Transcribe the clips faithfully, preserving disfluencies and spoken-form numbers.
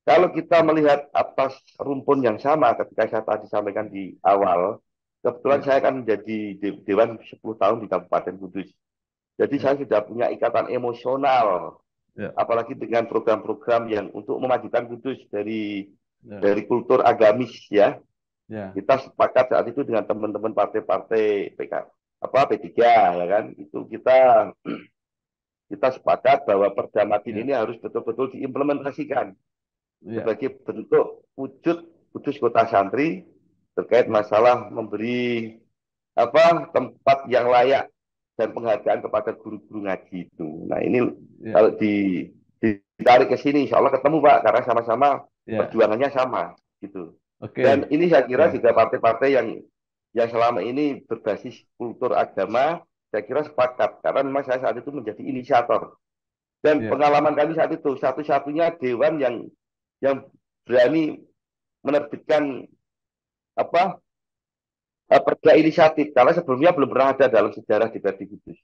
Kalau kita melihat atas rumpun yang sama ketika saya tadi sampaikan di awal, kebetulan Ya, saya kan menjadi de- Dewan sepuluh tahun di Kabupaten Kudus. Jadi saya ya, sudah punya ikatan emosional, ya, apalagi dengan program-program yang untuk memajukan Kudus dari ya, dari kultur agamis ya. ya, Kita sepakat saat itu dengan teman-teman partai-partai P K, apa P tiga ya kan, itu kita kita sepakat bahwa Perda Madin ya, ini harus betul-betul diimplementasikan ya, sebagai bentuk wujud Kudus Kota Santri terkait ya, masalah memberi apa tempat yang layak dan penghargaan kepada guru-guru ngaji itu. Nah ini ya, kalau di, ditarik ke sini, insya Allah ketemu Pak, karena sama-sama ya. perjuangannya sama gitu. Dan Oke, ini saya kira ya, juga partai-partai yang yang selama ini berbasis kultur agama, saya kira sepakat karena memang saya saat itu menjadi inisiator dan ya. pengalaman kami saat itu satu-satunya dewan yang yang berani menerbitkan apa eh, perda inisiatif karena sebelumnya belum pernah ada dalam sejarah di Verdi Kudus.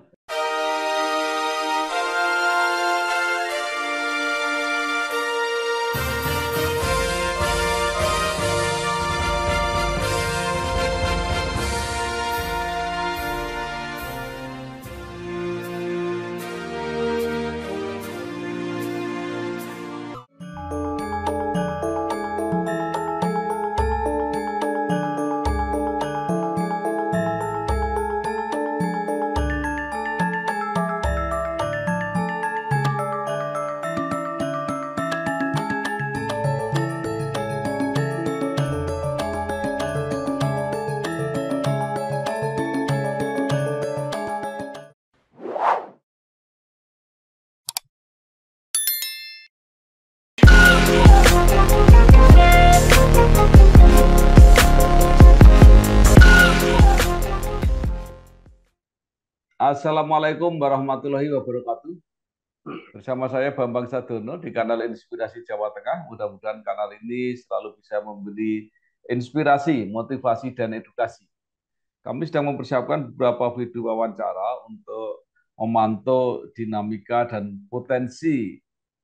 Assalamualaikum warahmatullahi wabarakatuh. Bersama saya Bambang Sadono di kanal Inspirasi Jawa Tengah. Mudah-mudahan kanal ini selalu bisa memberi inspirasi, motivasi, dan edukasi. Kami sedang mempersiapkan beberapa video wawancara untuk memantau dinamika dan potensi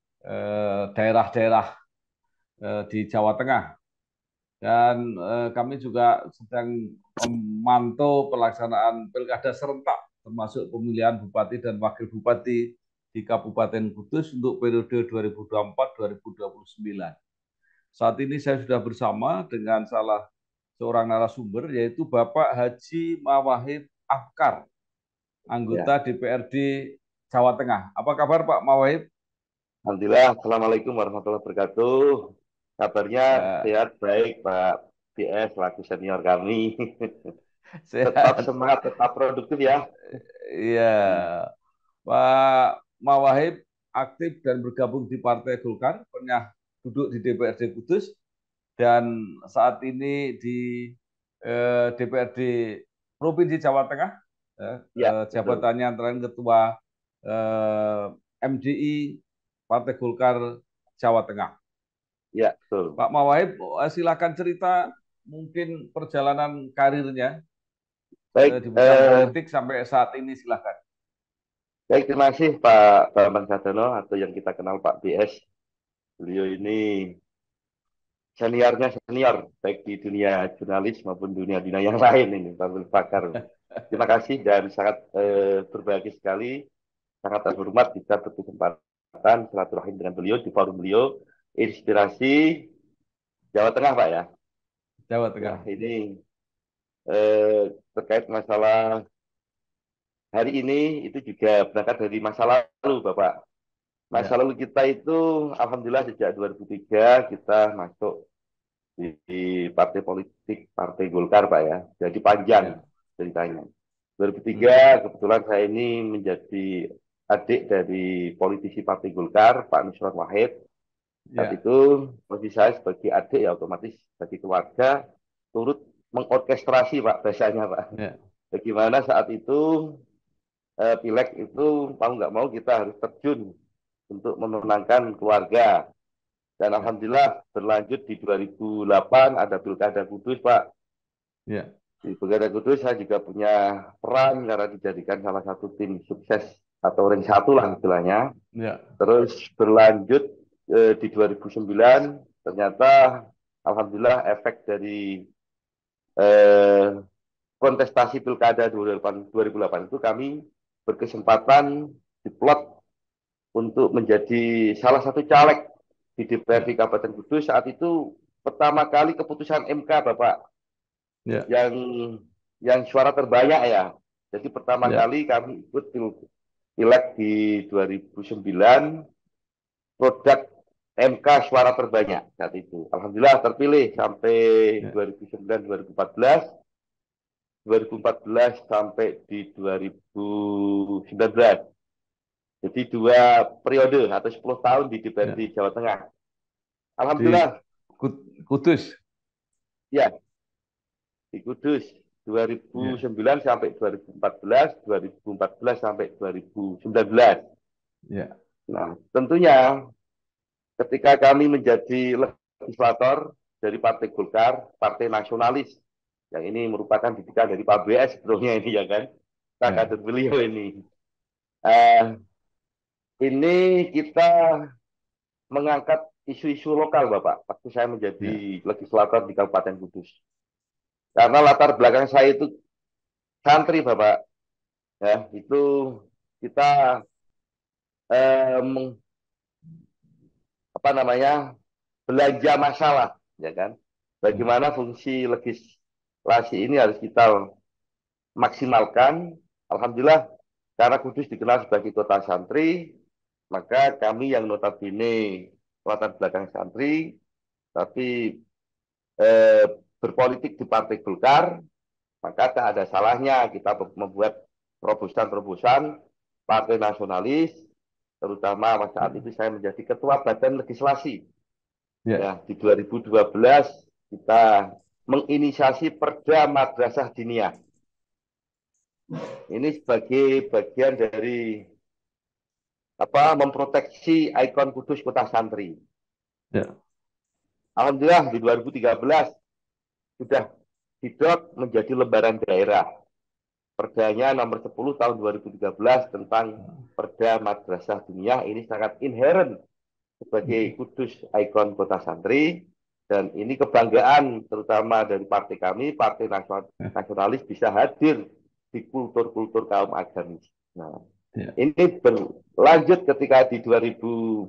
eh, daerah-daerah eh, di Jawa Tengah. Dan eh, kami juga sedang memantau pelaksanaan pilkada serentak, termasuk pemilihan bupati dan wakil bupati di Kabupaten Kudus untuk periode dua ribu dua puluh empat sampai dua ribu dua puluh sembilan. Saat ini saya sudah bersama dengan salah seorang narasumber, yaitu Bapak Haji Mawahib Afkar, Ya, anggota D P R D Jawa Tengah. Apa kabar Pak Mawahib? Alhamdulillah. Assalamualaikum warahmatullahi wabarakatuh. Kabarnya Ya, sehat baik Pak B S selaku senior kami. Tetap sehat. semangat, tetap produktif ya. Iya, Pak Mawahib aktif dan bergabung di Partai Golkar, pernah duduk di D P R D Kudus, dan saat ini di eh, D P R D Provinsi Jawa Tengah, ya, Ya, eh, betul. jabatannya antara lain Ketua eh, M D I Partai Golkar Jawa Tengah. Ya, betul. Pak Mawahib, eh, silakan cerita mungkin perjalanan karirnya eh, Baik, di bidang eh, politik sampai saat ini, silakan. baik terima kasih Pak Bambang Sadono atau yang kita kenal Pak B S. Beliau ini seniornya senior, baik di dunia jurnalis maupun dunia-dunia yang lain ini, Pak Bakar. Terima kasih dan sangat eh, berbahagia sekali, sangat terhormat bisa berkesempatan silaturahim dengan beliau di forum beliau, Inspirasi Jawa Tengah, Pak ya. Jawa Ya, Tengah. ini eh, terkait masalah hari ini itu juga berangkat dari masa lalu, Bapak. Masa Ya, lalu kita itu, Alhamdulillah sejak dua ribu tiga kita masuk di, di partai politik, Partai Golkar, Pak ya. Jadi panjang ya. ceritanya. Hmm. dua ribu tiga kebetulan saya ini menjadi adik dari politisi Partai Golkar, Pak Nusron Wahid. Saat Ya, itu posisi saya sebagai adik ya otomatis sebagai keluarga turut mengorkestrasi Pak bahasanya Pak. ya, Bagaimana saat itu eh, pileg itu mau nggak mau kita harus terjun untuk memenangkan keluarga. Dan ya, Alhamdulillah berlanjut di dua ribu delapan ada Pilkada Kudus Pak. ya, Di Pilkada Kudus saya juga punya peran karena dijadikan salah satu tim sukses atau ring satu lah istilahnya. ya, Terus berlanjut eh, di dua ribu sembilan ternyata alhamdulillah efek dari eh, kontestasi pilkada dua ribu delapan itu kami berkesempatan diplot untuk menjadi salah satu caleg di D P R D Ya. Kabupaten Kudus. Saat itu pertama kali keputusan M K, Bapak, Ya. yang yang suara terbanyak ya. Jadi pertama Ya. kali kami ikut pil- pileg di dua ribu sembilan, produk M K suara terbanyak saat itu. Alhamdulillah terpilih sampai Ya. dua ribu sembilan, dua ribu empat belas, dua ribu empat belas sampai di dua ribu sembilan belas. Jadi dua periode atau sepuluh tahun di D P R D Ya. Jawa Tengah. Di Alhamdulillah, Kudus. ya, di Kudus dua ribu Ya. sembilan sampai dua ribu empat belas, dua ribu empat belas sampai dua ribu sembilan belas. Ya. Nah, tentunya ketika kami menjadi legislator dari Partai Golkar, Partai Nasionalis, yang ini merupakan didikan dari Pak B S sebelumnya ini ya kan, tak Ya. kader beliau ini. Eh, ini kita mengangkat isu-isu lokal, Bapak, waktu saya Ya. menjadi legislator di Kabupaten Kudus. Karena latar belakang saya itu santri, Bapak, ya itu kita eh, apa namanya belanja masalah, ya kan? Ya. Bagaimana fungsi legislasi ini harus kita maksimalkan. Alhamdulillah, karena Kudus dikenal sebagai kota santri, maka kami yang notabene latar belakang santri, tapi eh, berpolitik di Partai Golkar, maka tak ada salahnya kita membuat terobosan-terobosan Partai Nasionalis, terutama saat itu saya menjadi Ketua Badan Legislasi. Ya. Ya, di dua ribu dua belas kita menginisiasi Perda Madrasah Diniyah. Ini sebagai bagian dari apa memproteksi ikon Kudus kota santri. Ya. Alhamdulillah di dua ribu tiga belas sudah didok menjadi lembaran daerah. Perdanya nomor sepuluh tahun dua ribu tiga belas tentang Perda Madrasah Diniyah ini sangat inherent sebagai Kudus ikon kota santri, dan ini kebanggaan terutama dari partai kami, Partai Ya. Nasionalis, bisa hadir di kultur-kultur kaum agamis. Nah, Ya. ini berlanjut ketika di dua ribu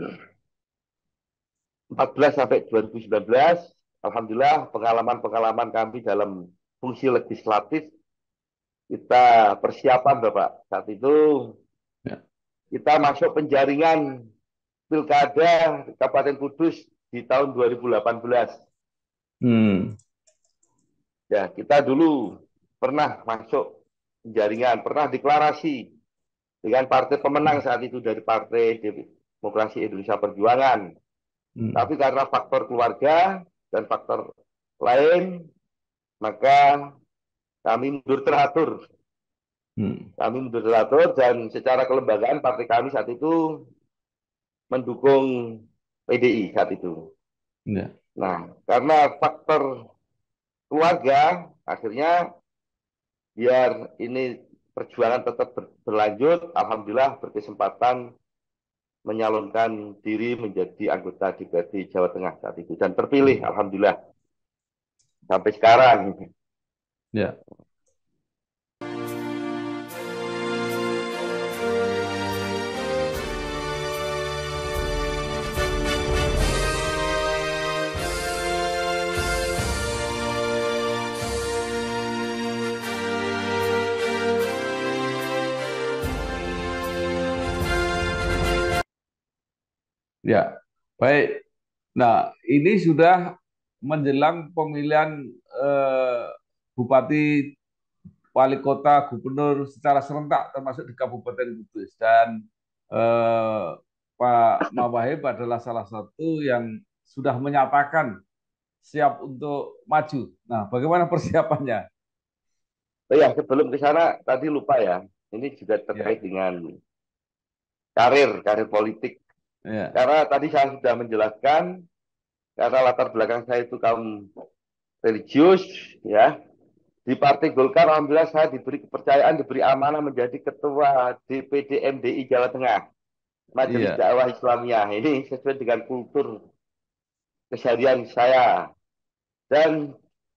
empat belas sampai dua ribu sembilan belas, alhamdulillah pengalaman-pengalaman kami dalam fungsi legislatif kita persiapan, Bapak. Saat itu Ya. kita masuk penjaringan Pilkada Kabupaten Kudus di tahun dua ribu delapan belas. Hmm. Ya, kita dulu pernah masuk jaringan, pernah deklarasi dengan partai pemenang saat itu dari Partai Demokrasi Indonesia Perjuangan. Hmm. Tapi karena faktor keluarga dan faktor lain, maka kami mundur teratur. Hmm. Kami mundur teratur dan secara kelembagaan partai kami saat itu mendukung P D I saat itu. Ya. Nah, karena faktor keluarga, akhirnya biar ini perjuangan tetap berlanjut, alhamdulillah berkesempatan menyalonkan diri menjadi anggota D P R D Jawa Tengah saat itu dan terpilih, Hmm. alhamdulillah sampai sekarang. Ya. Ya. Baik. Nah, ini sudah menjelang pemilihan eh, bupati, wali kota, gubernur secara serentak termasuk di Kabupaten Kudus, dan eh, Pak Mawahib adalah salah satu yang sudah menyatakan siap untuk maju. Nah, bagaimana persiapannya? Oh ya, sebelum ke sana tadi lupa ya, ini juga terkait Ya. dengan karir, karir politik. Ya. Karena tadi saya sudah menjelaskan, karena latar belakang saya itu kaum religius, ya. Di Partai Golkar, alhamdulillah saya diberi kepercayaan, diberi amanah menjadi Ketua D P D M D I Jawa Tengah. Majelis Iya, Dakwah Islamiyah. Ini sesuai dengan kultur keseharian saya. Dan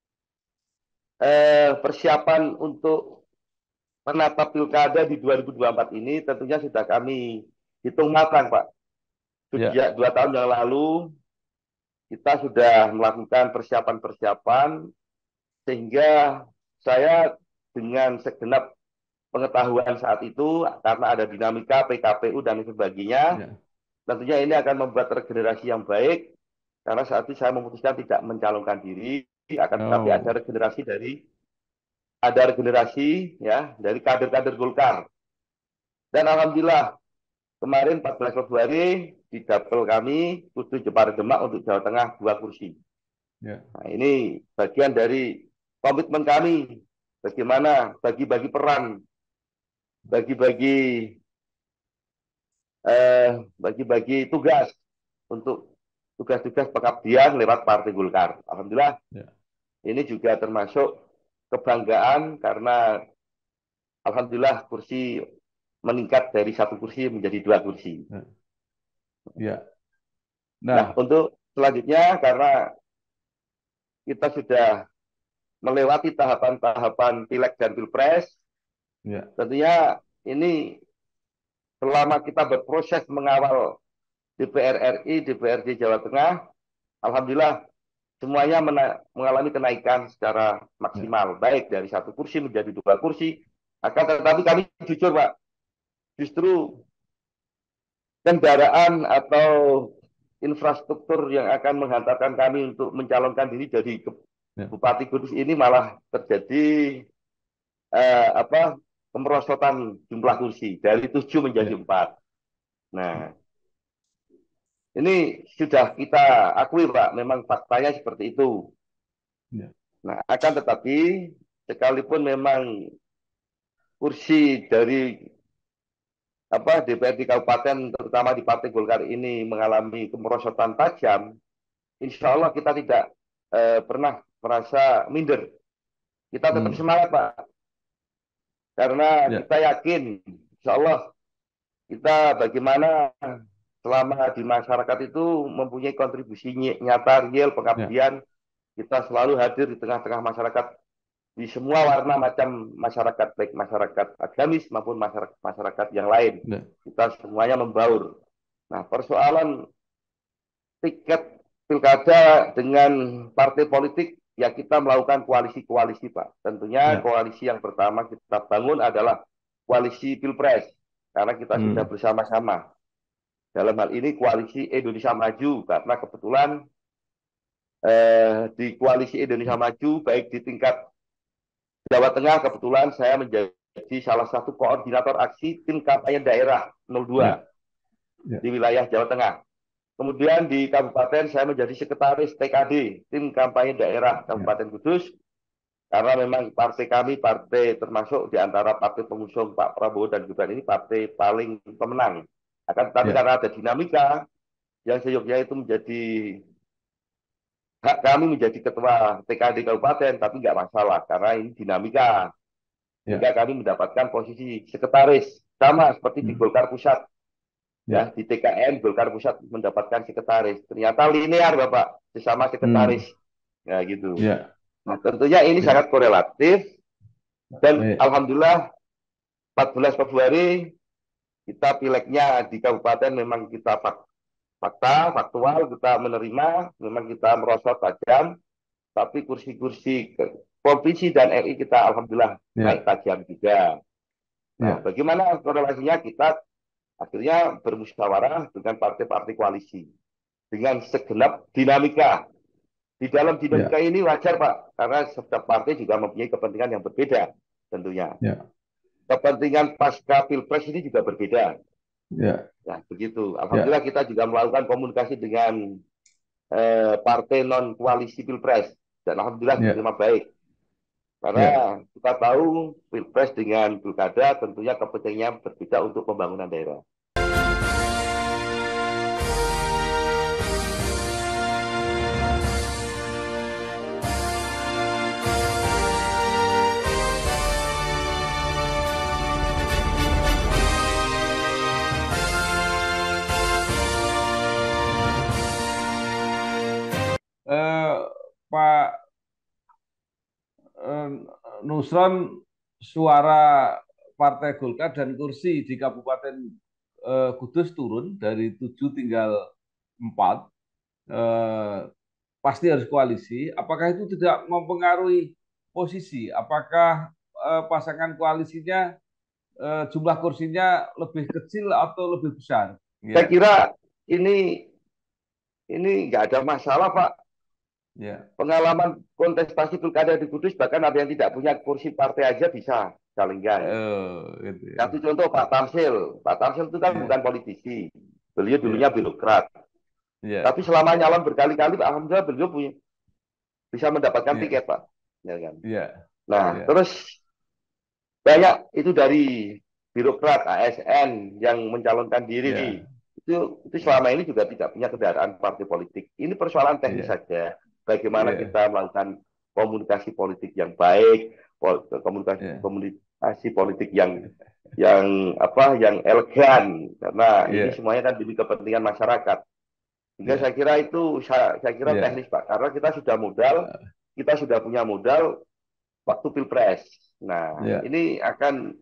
eh, persiapan untuk menata pilkada di dua ribu dua puluh empat ini tentunya sudah kami hitung matang, Pak. ya, Sejak dua tahun yang lalu kita sudah melakukan persiapan-persiapan sehingga saya dengan segenap pengetahuan saat itu karena ada dinamika P K P U dan sebagainya, ya. tentunya ini akan membuat regenerasi yang baik karena saat itu saya memutuskan tidak mencalonkan diri, akan tetapi ada Oh, regenerasi dari ada regenerasi ya dari kader-kader Golkar. Dan alhamdulillah kemarin empat belas Februari di dapil kami Kudus Jepara Demak untuk Jawa Tengah dua kursi. ya, Nah, ini bagian dari komitmen kami bagaimana bagi-bagi peran, bagi-bagi eh, bagi-bagi tugas untuk tugas-tugas pengabdian lewat Partai Golkar. Alhamdulillah ya, ini juga termasuk kebanggaan karena alhamdulillah kursi meningkat dari satu kursi menjadi dua kursi. ya. Ya. Nah, Nah, untuk selanjutnya karena kita sudah melewati tahapan-tahapan pileg dan pilpres, ya, tentunya ini selama kita berproses mengawal D P R R I, D P R D Jawa Tengah, alhamdulillah semuanya mengalami kenaikan secara ya, maksimal, baik dari satu kursi menjadi dua kursi. Akan tetapi kami jujur, Pak, justru kendaraan atau infrastruktur yang akan menghantarkan kami untuk mencalonkan diri jadi ya, Bupati Kudus ini malah terjadi eh, apa kemerosotan jumlah kursi dari tujuh menjadi ya, empat. Nah, ini sudah kita akui, Pak, memang faktanya seperti itu. ya, Nah, akan tetapi sekalipun memang kursi dari apa D P R di kabupaten terutama di Partai Golkar ini mengalami kemerosotan tajam, insya Allah kita tidak eh, pernah merasa minder. Kita tetap hmm, semangat, Pak, karena ya, kita yakin, insya Allah kita bagaimana selama di masyarakat itu mempunyai kontribusi nyata real ya, pengabdian, kita selalu hadir di tengah-tengah masyarakat di semua warna macam masyarakat, baik masyarakat agamis maupun masyarakat masyarakat yang lain. ya, Kita semuanya membaur. Nah, persoalan tiket pilkada dengan partai politik, ya kita melakukan koalisi-koalisi, Pak. Tentunya ya, koalisi yang pertama kita bangun adalah koalisi Pilpres, karena kita sudah hmm, bersama-sama. Dalam hal ini koalisi Indonesia Maju, karena kebetulan eh, di koalisi Indonesia ya, Maju, baik di tingkat Jawa Tengah, kebetulan saya menjadi salah satu koordinator aksi tim kampanye daerah nol ya, dua ya, di wilayah Jawa Tengah. Kemudian di kabupaten saya menjadi sekretaris T K D, tim kampanye daerah ya, Kabupaten Kudus, karena memang partai kami, partai termasuk di antara partai pengusung Pak Prabowo dan Gibran ini partai paling pemenang. Akan tetapi ya, karena ada dinamika, yang seyogyanya itu menjadi hak kami menjadi ketua T K D Kabupaten, tapi nggak masalah, karena ini dinamika. ya, Sehingga kami mendapatkan posisi sekretaris, sama seperti di hmm, Golkar Pusat. Ya, ya, di T K N Golkar Pusat mendapatkan sekretaris. Ternyata linear, Bapak, sesama sekretaris. hmm, Ya, gitu. ya, Nah, tentunya ini ya, sangat korelatif dan baik, alhamdulillah empat belas Februari kita pileknya di kabupaten memang kita fakta, faktual, kita menerima, memang kita merosot tajam, tapi kursi-kursi provinsi dan R I kita alhamdulillah naik ya, tajam juga. Nah, ya, bagaimana korelasinya kita akhirnya bermusyawarah dengan partai-partai koalisi dengan segenap dinamika. Di dalam dinamika ya, ini wajar, Pak, karena setiap partai juga mempunyai kepentingan yang berbeda tentunya. ya, Kepentingan pasca Pilpres ini juga berbeda. ya, Ya, begitu. ya, Alhamdulillah kita juga melakukan komunikasi dengan eh, partai non koalisi Pilpres dan alhamdulillah ya, diterima baik. ya. Karena kita tahu Pilpres dengan Pilkada tentunya kepentingannya berbeda untuk pembangunan daerah. Pak eh, Nusron suara Partai Golkar dan kursi di Kabupaten eh, Kudus turun dari tujuh tinggal empat, eh, pasti harus koalisi. Apakah itu tidak mempengaruhi posisi? Apakah eh, pasangan koalisinya eh, jumlah kursinya lebih kecil atau lebih besar? Saya Ya, kira ini ini nggak ada masalah, Pak. ya, Pengalaman kontestasi pilkada di Kudus, bahkan ada yang tidak punya kursi partai aja bisa calinggan. eh, gitu ya. Satu contoh Pak Tamsil. Pak Tamsil itu kan Iya, bukan politisi. Beliau dulunya iya, birokrat. iya, Tapi selama nyalon berkali-kali, Pak, alhamdulillah beliau punya, bisa mendapatkan iya, tiket, Pak. Ya kan? iya, Nah, iya, terus banyak itu dari birokrat A S N yang mencalonkan diri. iya, Itu, itu iya, selama ini juga tidak punya kendaraan partai politik. Ini persoalan teknis iya, saja. Bagaimana iya, kita melakukan komunikasi politik yang baik, komunikasi, iya, komunikasi politik yang yang apa yang elegan, karena ini iya, semuanya kan demi kepentingan masyarakat. Sehingga saya iya, kira itu saya, saya kira iya, teknis, Pak, karena kita sudah modal, kita sudah punya modal waktu pilpres. Nah, iya, ini akan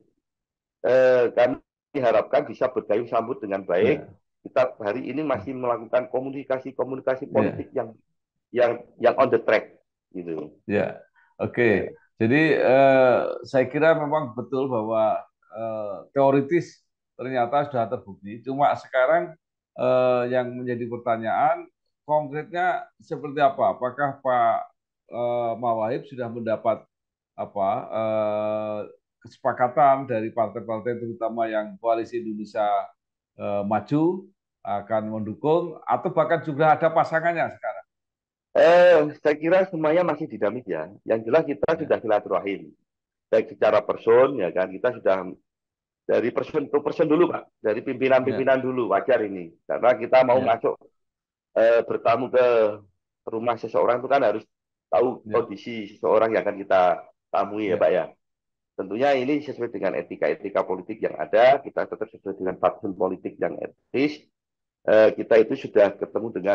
eh, kami harapkan bisa bergayung sambut dengan baik. iya, Kita hari ini masih melakukan komunikasi-komunikasi iya, politik yang yang yang on the track, gitu. iya. Oke, Ya. jadi eh, saya kira memang betul bahwa eh, teoritis ternyata sudah terbukti. Cuma sekarang eh, yang menjadi pertanyaan konkretnya seperti apa? Apakah Pak eh, Mawahib sudah mendapat apa eh, kesepakatan dari partai-partai terutama yang koalisi Indonesia eh, Maju akan mendukung atau bahkan sudah ada pasangannya sekarang? Eh, saya kira semuanya masih dinamis ya. Yang jelas kita Ya, sudah silaturahim, baik secara person ya kan, kita sudah dari person to person dulu Pak, dari ya, pimpinan-pimpinan dulu, wajar ini, karena kita mau ya, masuk eh, bertamu ke rumah seseorang itu kan harus tahu ya, kondisi seseorang yang akan kita tamui ya ya, Pak ya. Tentunya ini sesuai dengan etika-etika politik yang ada, kita tetap sesuai dengan fatsun politik yang etis. Eh, kita itu sudah ketemu dengan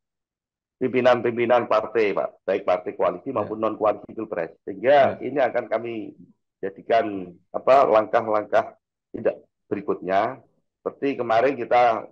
pimpinan-pimpinan partai, Pak, baik partai koalisi maupun ya, non koalisi pilpres. Sehingga ya, ini akan kami jadikan apa langkah-langkah tidak berikutnya. Seperti kemarin kita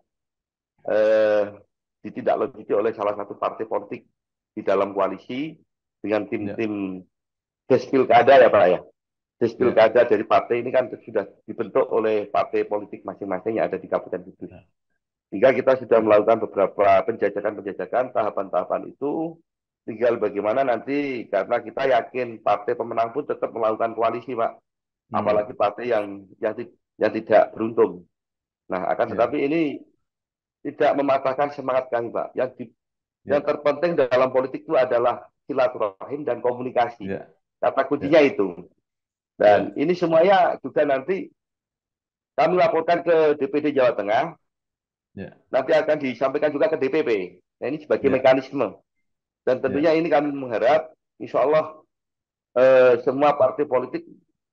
eh, ditindaklanjuti oleh salah satu partai politik di dalam koalisi dengan ya, tim-tim des pilkada ya Pak ya. Des ya, pilkada dari partai ini kan sudah dibentuk oleh partai politik masing-masing yang ada di Kabupaten Kudus. ya, Hingga kita sudah ya, melakukan beberapa penjajakan-penjajakan, tahapan-tahahapan itu. Tinggal bagaimana nanti, karena kita yakin partai pemenang pun tetap melakukan koalisi, Pak. hmm, Apalagi partai yang yang, yang tidak beruntung. Nah, akan ya, tetapi ini tidak mematahkan semangat kami, Pak. Yang di, yang ya, terpenting dalam politik itu adalah silaturahim dan komunikasi. ya, Kata ya, kuncinya itu. Dan ya, ini semuanya juga nanti kami laporkan ke D P D Jawa Tengah, ya, nanti akan disampaikan juga ke D P P. Nah, ini sebagai ya, mekanisme. Dan tentunya ya, ini kami mengharap, insya Allah eh, semua partai politik,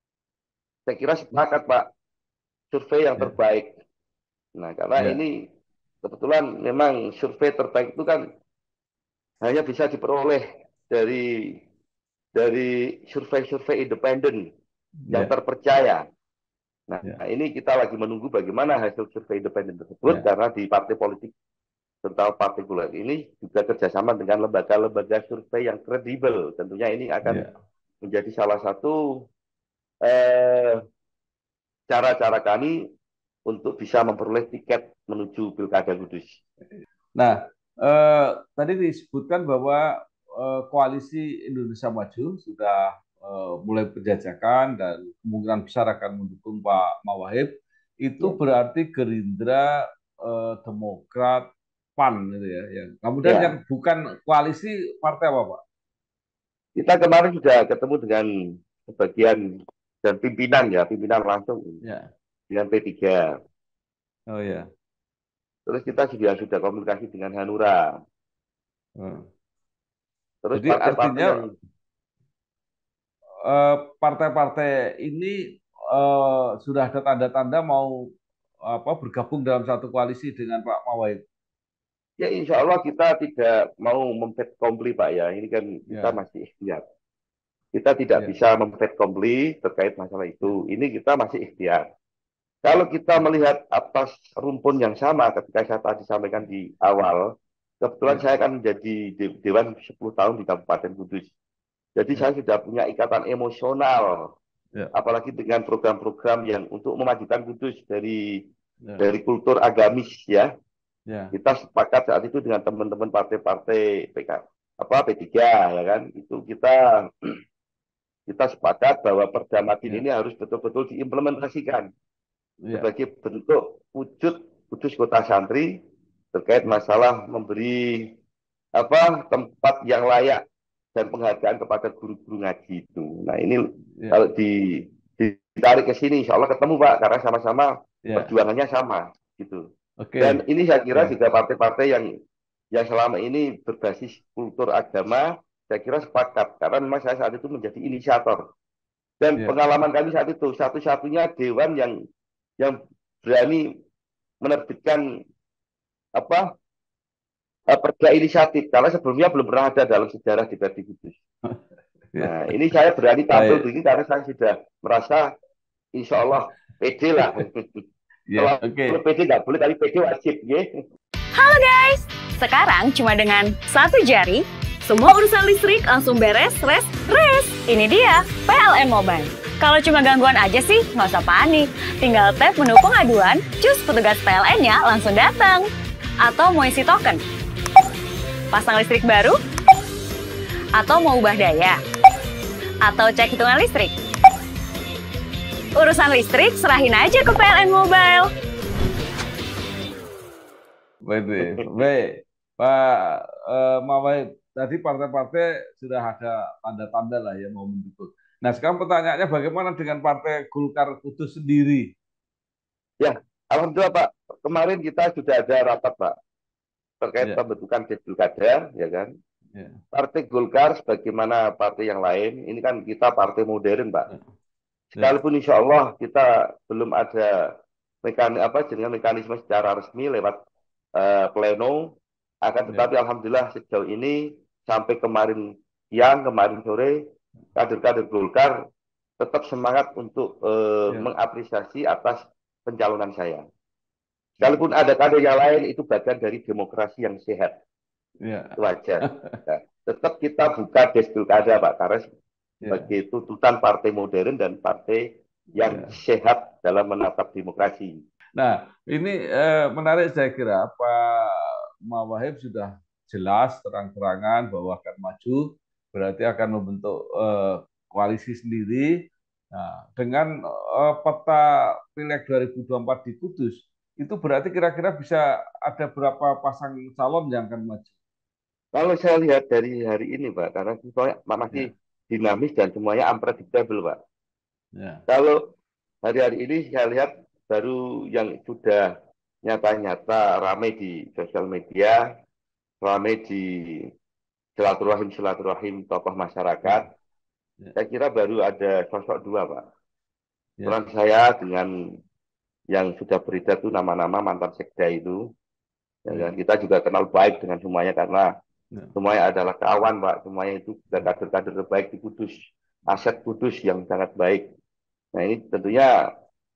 saya kira sepakat Pak, survei yang ya, terbaik. Nah, karena ya, ini kebetulan memang survei terbaik itu kan hanya bisa diperoleh dari dari survei-survei independen yang ya, terpercaya. Nah, ya, ini kita lagi menunggu bagaimana hasil survei independen tersebut, ya, karena di partai politik serta partikular ini juga kerjasama dengan lembaga-lembaga survei yang kredibel. Tentunya ini akan ya. menjadi salah satu eh, cara-cara kami untuk bisa memperoleh tiket menuju Pilkada Kudus. Nah, eh, tadi disebutkan bahwa eh, koalisi Indonesia Maju sudah eh, mulai penjajakan dan kemungkinan besar akan mendukung Pak Mawahib. Itu Ya. berarti Gerindra, eh, Demokrat, PAN gitu ya. Yang, kemudian yang Ya, bukan koalisi partai apa Pak? kita kemarin sudah ketemu dengan sebagian dan pimpinan ya, pimpinan langsung Ya, dengan P tiga. oh ya. Terus kita juga sudah komunikasi dengan Hanura. Hmm. Terus Jadi partai-partai artinya yang eh, partai-partai ini eh, sudah ada tanda-tanda mau apa bergabung dalam satu koalisi dengan Pak Mawahib. Ya insya Allah kita tidak mau memfet kompli Pak ya. Ini kan kita Ya, masih ikhtiar. Kita tidak ya, bisa memfet kompli terkait masalah ya, itu. Ini kita masih ikhtiar. Kalau kita ya, melihat atas rumpun yang sama ketika saya tadi sampaikan di awal, kebetulan ya, saya kan menjadi Dewan sepuluh tahun di Kabupaten Kudus. Jadi saya ya, sudah punya ikatan emosional, ya, apalagi dengan program-program yang untuk memajukan Kudus dari ya, dari kultur agamis ya. ya, Kita sepakat saat itu dengan teman-teman partai-partai P K, apa P tiga ya kan, itu kita kita sepakat bahwa Perda Madin ya, ini harus betul-betul diimplementasikan ya, sebagai bentuk wujud Kudus Kota Santri terkait ya, masalah memberi apa tempat yang layak dan penghargaan kepada guru-guru ngaji itu. Nah ini ya, kalau di, ditarik ke sini, insya Allah ketemu Pak, karena sama-sama ya. perjuangannya sama gitu. Dan Oke, ini saya kira ya, juga partai-partai yang yang selama ini berbasis kultur agama, saya kira sepakat karena memang saya saat itu menjadi inisiator. Dan ya, pengalaman kami saat itu satu-satunya dewan yang yang berani menerbitkan apa eh, perda inisiatif karena sebelumnya belum pernah ada dalam sejarah di Verdi Kudus. ya. Nah, ini saya berani tampil Baik, begini karena saya sudah merasa insya Allah pede lah. ya, Kalau oke. pede nggak boleh, tapi pede wajib. Ya. Halo guys, sekarang cuma dengan satu jari, semua urusan listrik langsung beres, res, res. Ini dia, P L N Mobile. Kalau cuma gangguan aja sih, nggak usah panik. Tinggal tap menu pengaduan, cus petugas P L N-nya langsung datang. Atau mau isi token, pasang listrik baru, atau mau ubah daya, atau cek hitungan listrik. Urusan listrik serahin aja ke P L N Mobile. Baik, baik. Baik. Pak eh, Mawahid, tadi partai-partai sudah ada tanda-tanda lah ya mau mendukung. Nah, sekarang pertanyaannya bagaimana dengan Partai Golkar Kudus sendiri? Ya, alhamdulillah Pak. Kemarin kita sudah ada rapat Pak terkait Ya, pembentukan Pilkada, ya kan. ya, Partai Golkar sebagaimana partai yang lain, ini kan kita partai modern Pak. ya, ya, Sekalipun insya Allah kita belum ada mekanisme apa dengan mekanisme secara resmi lewat uh, pleno, akan ya, tetapi alhamdulillah sejauh ini sampai kemarin siang, kemarin sore, kader-kader Golkar tetap semangat untuk uh, ya, mengapresiasi atas pencalonan saya. ya, Sekalipun ada kader yang lain, itu bagian dari demokrasi yang sehat. ya, Itu aja. Nah, tetap kita buka des pilkada, Pak, karena ya, sebagai tuntutan partai modern dan partai yang ya. sehat dalam menatap demokrasi. Nah, ini eh, menarik saya kira Pak Mawahib sudah jelas terang-terangan bahwa akan maju, berarti akan membentuk eh, koalisi sendiri. Nah, dengan eh, peta Pileg dua ribu dua puluh empat di Kudus, itu berarti kira-kira bisa ada berapa pasang calon yang akan maju? Kalau saya lihat dari hari ini, Pak, karena semuanya masih Ya, dinamis dan semuanya unpredictable, Pak. ya, Kalau hari-hari ini saya lihat baru yang sudah nyata-nyata ramai di sosial media, ramai di silaturahim-silaturahim tokoh masyarakat, ya, ya, saya kira baru ada sosok dua, Pak. ya, Peran saya dengan yang sudah beredar itu nama-nama mantan sekda itu, ya kan? ya, Kita juga kenal baik dengan semuanya karena ya, semuanya adalah kawan, Pak. Semuanya itu juga kader-kader terbaik di Kudus, aset Kudus yang sangat baik. Nah ini tentunya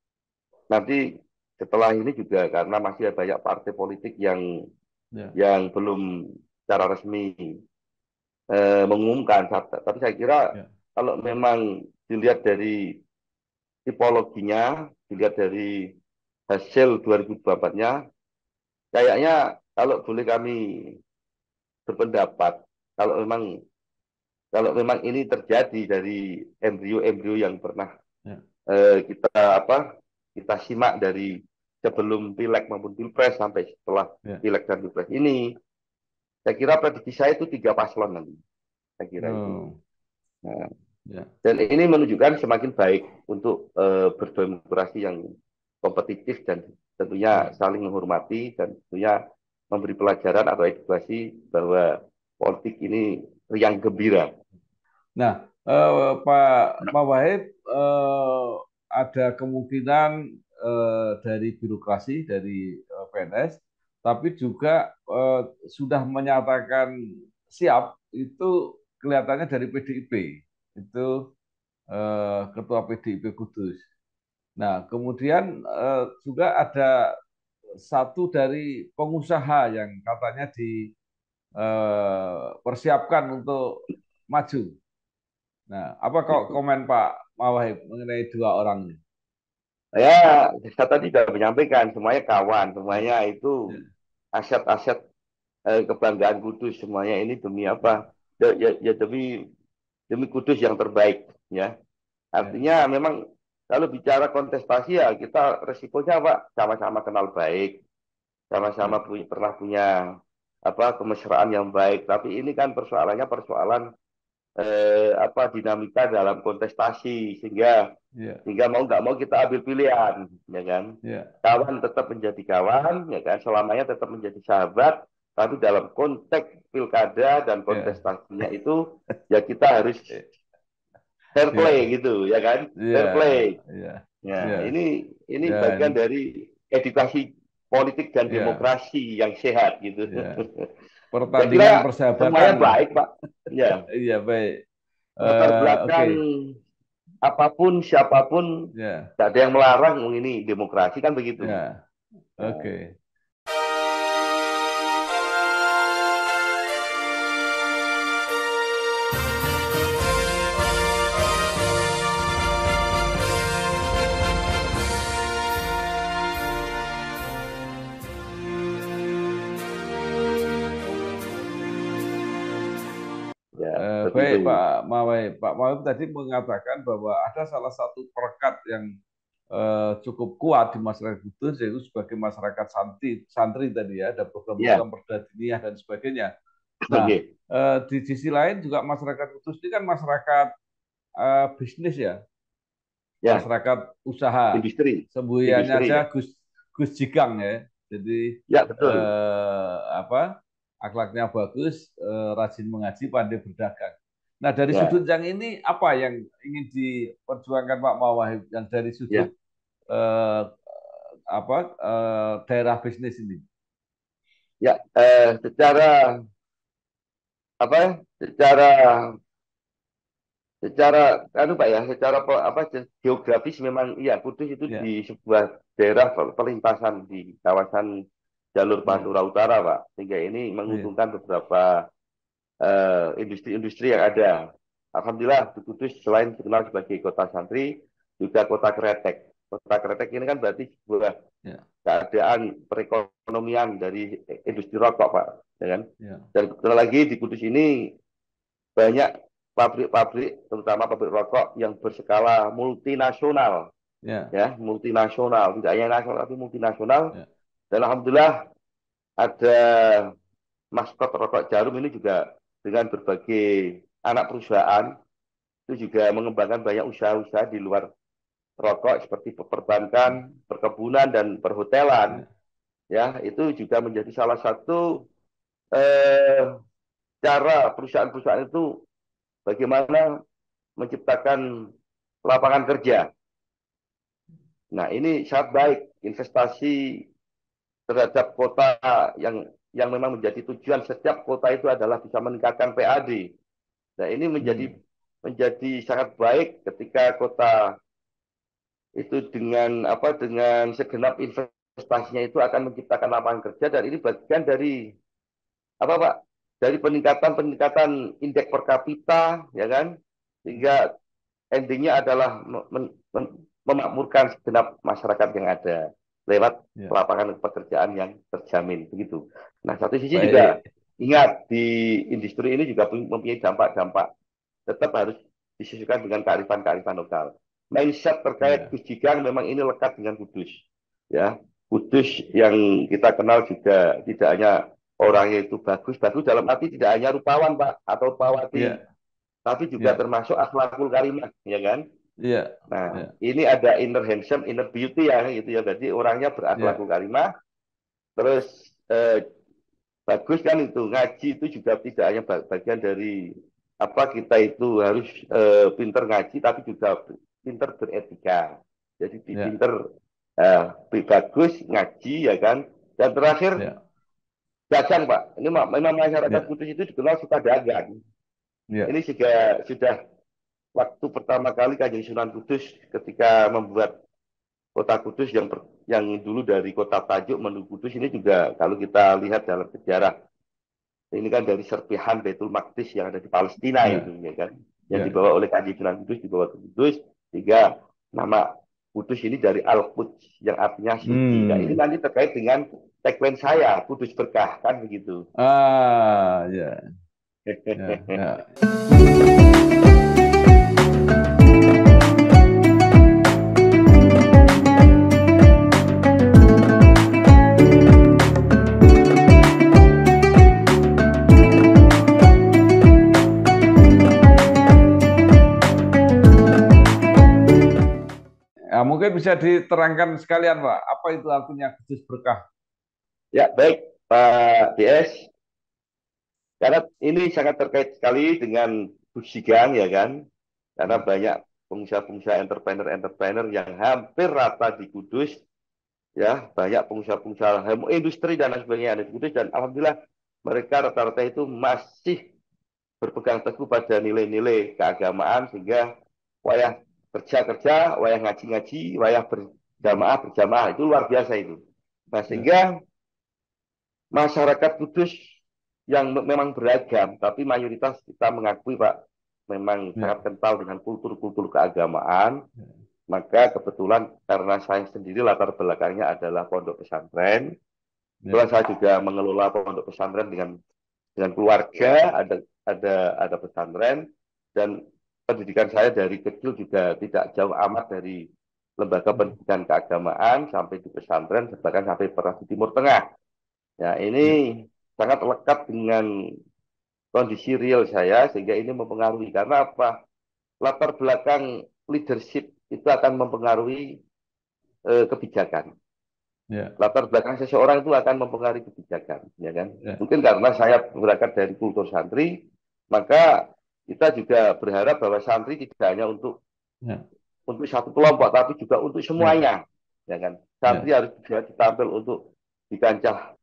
nanti setelah ini juga karena masih ada banyak partai politik yang ya, yang belum secara resmi eh, mengumumkan. Tapi saya kira ya, kalau memang dilihat dari tipologinya, dilihat dari hasil dua ribu dua puluh empat-nya, kayaknya kalau boleh kami berpendapat, kalau memang kalau memang ini terjadi dari embrio-embrio yang pernah ya, eh, kita apa kita simak dari sebelum pileg maupun pilpres sampai setelah ya. pileg dan pilpres ini, saya kira prediksi saya itu tiga paslon nanti, saya kira itu. Oh, Nah, ya, dan ini menunjukkan semakin baik untuk eh, berdemokrasi yang kompetitif dan tentunya ya. saling menghormati dan tentunya memberi pelajaran atau edukasi bahwa politik ini riang gembira. Nah, eh, Pak Pak Wahid, eh, ada kemungkinan eh, dari birokrasi dari eh, P N S tapi juga eh, sudah menyatakan siap itu kelihatannya dari P D I P itu eh, ketua P D I P Kudus. Nah, kemudian eh, juga ada satu dari pengusaha yang katanya dipersiapkan untuk maju. Nah, apa kok komen Pak Mawahib mengenai dua orang ini? Ya, saya tadi sudah menyampaikan semuanya kawan, semuanya Ya, itu aset-aset eh, kebanggaan Kudus, semuanya ini demi apa? Ya, ya, ya demi demi Kudus yang terbaik, ya. ya, Artinya memang kalau bicara kontestasi ya kita resikonya Pak sama-sama kenal baik, ya, sama-sama punya, pernah punya apa kemesraan yang baik. Tapi ini kan persoalannya persoalan eh, apa dinamika dalam kontestasi sehingga ya, sehingga mau nggak mau kita ambil pilihan, ya kan? ya, Kawan tetap menjadi kawan, ya kan? Selamanya tetap menjadi sahabat. Tapi dalam konteks pilkada dan ya, kontestasinya itu ya kita harus fair play ya, gitu, ya kan? ya, Fair play. ya, Ya, ya, ini ini ya, bagian ini, dari edukasi politik dan ya, demokrasi yang sehat gitu. ya. Saya Pertandingan kira persahabatan semuanya lah. baik, Pak. Ya, Iya baik. latar Eh, Oke, belakang apapun siapapun ya, tidak ada yang melarang ini demokrasi kan begitu. ya, Ya. oke. Ya, Eh, seperti baik itu. Pak Mawai. Pak Mawai tadi mengatakan bahwa ada salah satu perekat yang eh, cukup kuat di masyarakat Kudus yaitu sebagai masyarakat santri, santri tadi ya, ada Ya, program-program Perda Diniyah dan sebagainya. Nah, oke. eh, di sisi lain juga masyarakat Kudus ini kan masyarakat eh, bisnis ya, Ya, masyarakat usaha. industri. Semboyannya Industri aja ya. Gus Gus Jigang ya. Jadi Ya, betul. eh, apa akhlaknya bagus, eh, rajin mengaji, pandai berdagang. Nah dari Ya, sudut yang ini apa yang ingin diperjuangkan Pak Mawahib yang dari sudut ya. eh, apa eh, daerah bisnis ini? Ya, eh, secara apa ya? Secara secara anu Pak ya, secara pe- apa geografis memang iya Kudus itu Ya, di sebuah daerah per- perlintasan di kawasan jalur ya, Pantura Utara Pak. Sehingga ini ya, menguntungkan beberapa eh, industri-industri yang ada. Alhamdulillah di Kudus selain dikenal sebagai kota santri, juga kota kretek. Kota kretek ini kan berarti sebuah ya, keadaan perekonomian dari industri rokok Pak, ya kan? ya, Dan kebetulan lagi di Kudus ini banyak pabrik-pabrik, terutama pabrik rokok yang berskala multinasional, ya, ya, multinasional, tidak hanya nasional tapi multinasional. ya, Dan alhamdulillah ada maskot rokok Jarum ini juga dengan berbagai anak perusahaan itu juga mengembangkan banyak usaha-usaha di luar rokok seperti perbankan, perkebunan dan perhotelan. ya, Ya, itu juga menjadi salah satu eh, cara perusahaan-perusahaan itu bagaimana menciptakan lapangan kerja. Nah, ini sangat baik investasi terhadap kota yang yang memang menjadi tujuan setiap kota itu adalah bisa meningkatkan P A D. Nah, ini menjadi hmm, menjadi sangat baik ketika kota itu dengan apa dengan segenap investasinya itu akan menciptakan lapangan kerja dan ini bagian dari apa Pak? Dari peningkatan-peningkatan indeks per kapita ya kan? Sehingga endingnya adalah mem- mem- memakmurkan segenap masyarakat yang ada lewat ya. lapangan pekerjaan yang terjamin begitu. Nah, satu sisi juga Baik, ingat di industri ini juga mempunyai dampak-dampak tetap harus disesuaikan dengan kearifan-kearifan lokal. Mindset terkait ya, Gus Jigang memang ini lekat dengan Kudus. Ya, Kudus yang kita kenal juga tidak hanya orangnya itu bagus, bagus dalam arti tidak hanya rupawan Pak atau rupawati, ya, tapi juga ya, termasuk akhlakul karimah, ya kan? ya, Nah, ya, ini ada inner handsome, inner beauty ya, gitu ya. Berarti orangnya ya, berakhlakul karimah, terus eh, bagus kan itu ngaji itu juga tidak hanya bagian dari apa kita itu harus eh, pinter ngaji tapi juga pinter beretika jadi ya, pinter eh, bagus ngaji ya kan dan terakhir ya. dagang Pak. Ini memang masyarakat Ya, Kudus itu dikenal suka dagang. ya, Ini juga sudah waktu pertama kali Kanjeng Sunan Kudus ketika membuat kota Kudus yang per, yang dulu dari kota Tajuk menuju Kudus ini juga kalau kita lihat dalam sejarah ini kan dari serpihan Baitul Maqdis yang ada di Palestina itu ya, ya kan yang ya. dibawa oleh Kanjeng Sunan Kudus dibawa ke Kudus sehingga nama Kudus ini dari Al-Quds yang artinya suci. Nah ini Hmm. nanti terkait dengan tagline saya Kudus berkah kan begitu. Ah, ya, ya, ya. Ya, mungkin bisa diterangkan sekalian, Pak, apa itu artinya kudus berkah? Ya baik Pak D S, karena ini sangat terkait sekali dengan Busigang ya kan, karena Hmm. banyak pengusaha-pengusaha entrepreneur-entrepreneur yang hampir rata di Kudus, ya banyak pengusaha-pengusaha industri dan lain sebagainya yang ada di Kudus dan alhamdulillah mereka rata-rata itu masih berpegang teguh pada nilai-nilai keagamaan sehingga wayah kerja-kerja, wayah ngaji-ngaji, wayah berjamaah berjamaah itu luar biasa itu. Nah Ya, sehingga masyarakat Kudus yang memang beragam, tapi mayoritas kita mengakui Pak, memang ya, sangat kental dengan kultur-kultur keagamaan. ya, Maka kebetulan karena saya sendiri latar belakangnya adalah pondok pesantren, kebetulan ya, saya juga mengelola pondok pesantren dengan dengan keluarga, ada ada ada pesantren dan pendidikan saya dari kecil juga tidak jauh amat dari lembaga pendidikan keagamaan sampai di pesantren, bahkan sampai pernah di Timur Tengah. Ya, ya, ini sangat lekat dengan kondisi real saya sehingga ini mempengaruhi karena apa? Latar belakang leadership itu akan mempengaruhi eh, kebijakan. ya, Latar belakang seseorang itu akan mempengaruhi kebijakan, ya kan? ya, Mungkin karena saya berangkat dari kultur santri, maka kita juga berharap bahwa santri tidak hanya untuk ya, untuk satu kelompok, tapi juga untuk ya, semuanya, ya kan? Santri ya, harus juga ditampil untuk di kancah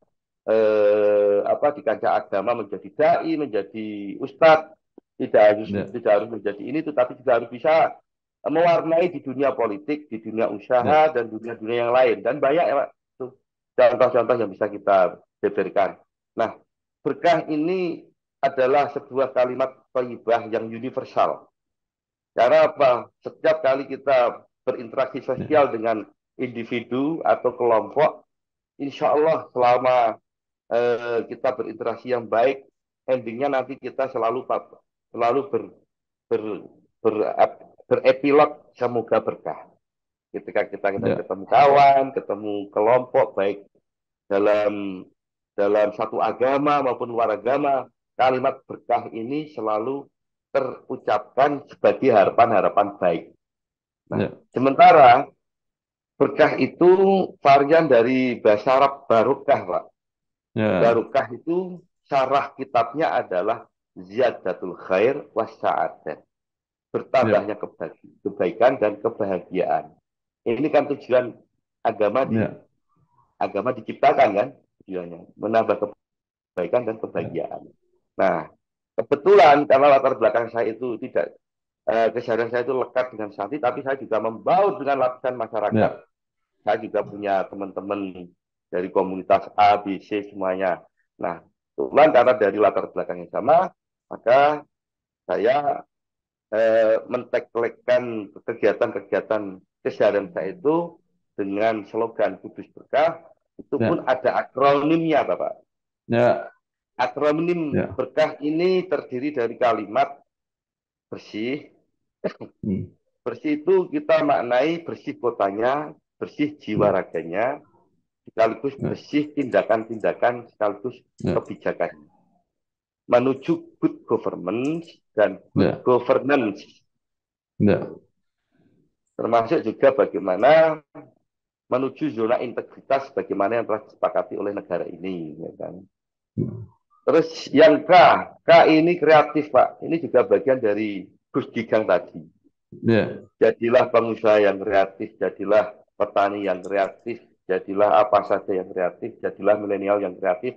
eh, apa di kancah agama menjadi dai, menjadi ustadz, tidak harus ya, tidak harus menjadi ini, tetapi juga harus bisa mewarnai di dunia politik, di dunia ya, usaha dan dunia-dunia yang lain dan banyak ya Pak, contoh-contoh yang bisa kita beberkan. Nah, berkah ini adalah sebuah kalimat thayyibah yang universal. Karena apa? Setiap kali kita berinteraksi ya, sosial dengan individu atau kelompok, insya Allah selama eh, kita berinteraksi yang baik, endingnya nanti kita selalu selalu ber, ber, ber, berepilog semoga berkah. Ketika kita kita ya, ketemu kawan, ketemu kelompok baik dalam dalam satu agama maupun luar agama, kalimat berkah ini selalu terucapkan sebagai harapan-harapan baik. Nah, ya, sementara berkah itu varian dari bahasa Arab barokah, Pak. ya, Barokah itu syarah kitabnya adalah ziyadatul khair wassa'adah. ya, Bertambahnya kebaikan dan kebahagiaan. Ini kan tujuan agama di ya, agama diciptakan kan tujuannya menambah kebaikan dan ya, kebahagiaan. Nah, kebetulan karena latar belakang saya itu tidak eh, keseharian saya itu lekat dengan santri, tapi saya juga membaur dengan lapisan masyarakat. ya, Saya juga punya teman-teman dari komunitas A, B, C semuanya. Nah, kebetulan karena dari latar belakang yang sama, maka saya eh, menteklekan kegiatan-kegiatan keseharian saya itu dengan slogan Kudus Berkah, itu pun ya, ada akronimnya, Bapak. ya, Akronim ya, berkah ini terdiri dari kalimat bersih. hmm, Bersih itu kita maknai bersih kotanya, bersih jiwa ya, raganya, sekaligus ya, bersih tindakan-tindakan, sekaligus ya, kebijakan. Menuju good governance dan good ya, governance. ya, Termasuk juga bagaimana menuju zona integritas bagaimana yang telah disepakati oleh negara ini. Ya kan? Terus yang K, K ini kreatif Pak. Ini juga bagian dari Gus Gigang tadi. ya, Jadilah pengusaha yang kreatif, jadilah petani yang kreatif, jadilah apa saja yang kreatif, jadilah milenial yang kreatif.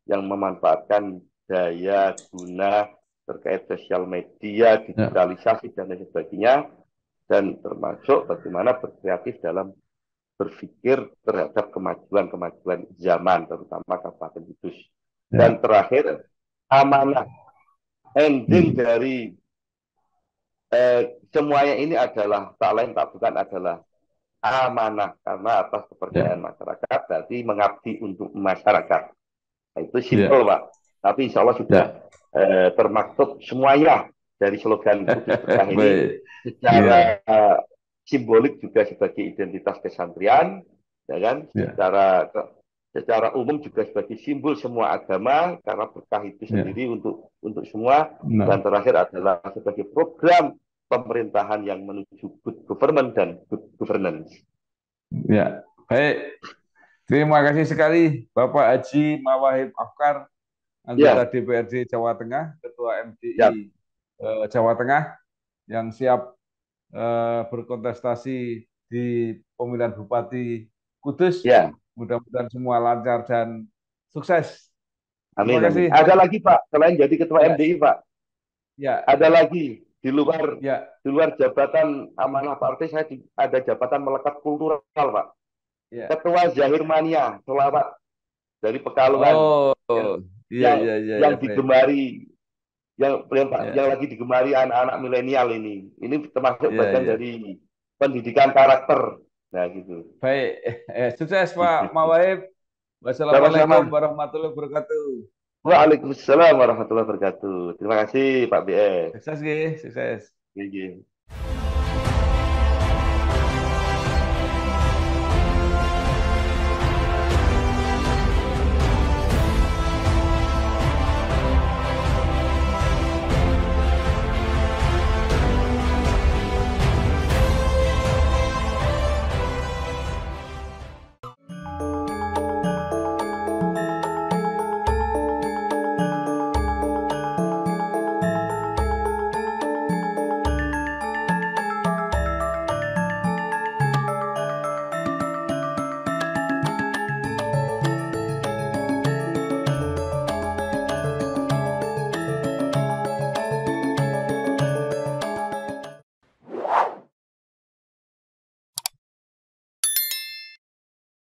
yang memanfaatkan daya guna terkait sosial media, Ya. digitalisasi, dan lain sebagainya, dan termasuk bagaimana berkreatif dalam berpikir terhadap kemajuan-kemajuan zaman, terutama Kabupaten Kudus. Ya. Dan terakhir, amanah ending Hmm. dari eh, semuanya ini adalah, tak lain tak bukan adalah amanah, karena atas kepercayaan Ya. masyarakat, berarti mengabdi untuk masyarakat. Nah, itu Ya. simpel, Pak. Tapi insya Allah sudah Ya. eh, termaktub semuanya dari slogan Kudus Berkah ini Baik. secara Ya. eh, simbolik juga sebagai identitas kesantrian, ya kan? Ya. Secara secara umum juga sebagai simbol semua agama, karena berkah itu Ya. sendiri untuk untuk semua. Dan Nah. terakhir adalah sebagai program pemerintahan yang menuju good government dan good governance. Ya. Baik. Terima kasih sekali Bapak Haji Mawahib Afkar, anggota Ya, D P R D Jawa Tengah, Ketua M D I ya, eh, Jawa Tengah, yang siap eh, berkontestasi di pemilihan Bupati Kudus. ya. Mudah-mudahan semua lancar dan sukses. Terima Amin, amin. kasih. Ada lagi, Pak, selain jadi ketua Ya, M D I, Pak, ya, ada lagi di luar ya, di luar jabatan amanah partai, saya di- ada jabatan melekat kultural, Pak. ya. Ketua Zahir Mania, selawat dari Pekalongan, Oh, yang iya, yang, iya, iya, yang ya, baik. digemari, yang yang, Ya, yang lagi digemari anak-anak milenial ini. Ini termasuk ya, bagian ya. dari pendidikan karakter. Nah, gitu. Baik. Eh, sukses Pak Mawahib. Sama-sama. Wassalamualaikum warahmatullahi wabarakatuh. Waalaikumsalam warahmatullahi wabarakatuh. Terima kasih, Pak B S. Sukses, Gi. Sukses. Gigi.